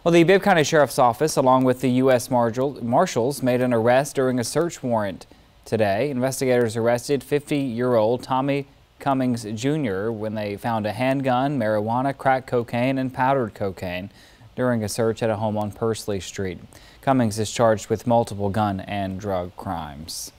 Well, the Bibb County Sheriff's Office, along with the U.S. Marshals, made an arrest during a search warrant today. Investigators arrested 50-year-old Tommy Cummings Jr. when they found a handgun, marijuana, crack cocaine, and powdered cocaine during a search at a home on Pursley Street. Cummings is charged with multiple gun and drug crimes.